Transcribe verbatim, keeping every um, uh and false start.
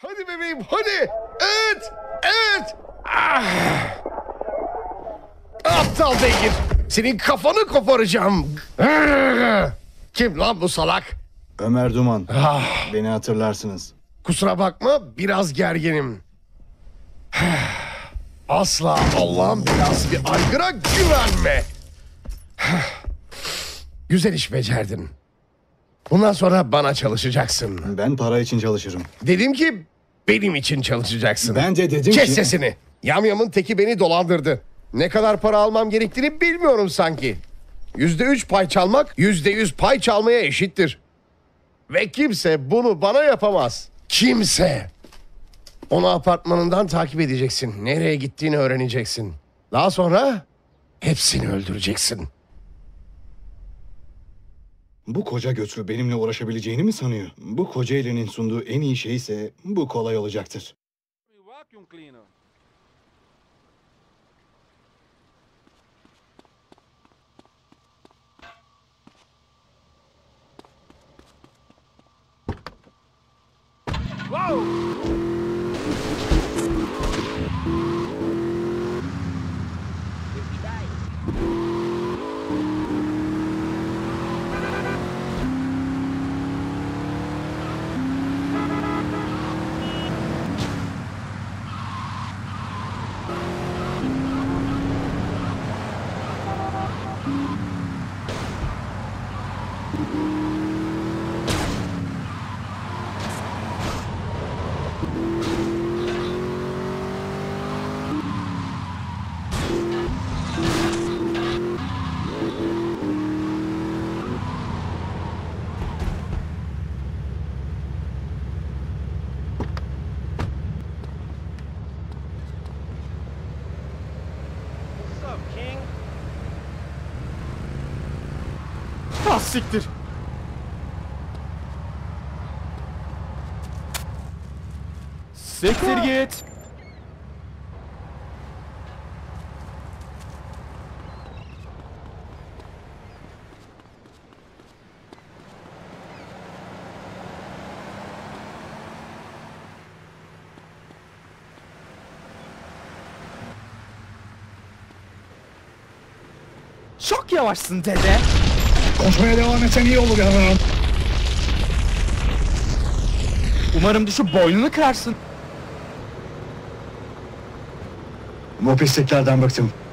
Hadi bebeğim hadi. Evet. Evet. Ah. Aptal beygir. Senin kafanı koparacağım. Kim lan bu salak? Ömer Duman. Ah. Beni hatırlarsınız. Kusura bakma biraz gerginim. Asla Allah'ın belası bir aygıra güvenme. Güzel iş becerdin. Bundan sonra bana çalışacaksın. Ben para için çalışırım. Dedim ki benim için çalışacaksın. Ben de dedim Kes ki... sesini. Yamyamın teki beni dolandırdı. Ne kadar para almam gerektiğini bilmiyorum sanki. Yüzde üç pay çalmak yüzde yüz pay çalmaya eşittir. Ve kimse bunu bana yapamaz. Kimse. Onu apartmanından takip edeceksin. Nereye gittiğini öğreneceksin. Daha sonra hepsini öldüreceksin. Bu koca göçlü benimle uğraşabileceğini mi sanıyor? Bu koca elinin sunduğu en iyi şey ise bu kolay olacaktır. Vacuum cleaner. Wow! What's up, King? Ah siktir. Siktir git. Çok yavaşsın dede. Konuşmaya devam etsen iyi olur yavrum. Umarım düşüp boynunu kırarsın. Bu pisliklerden bıktım.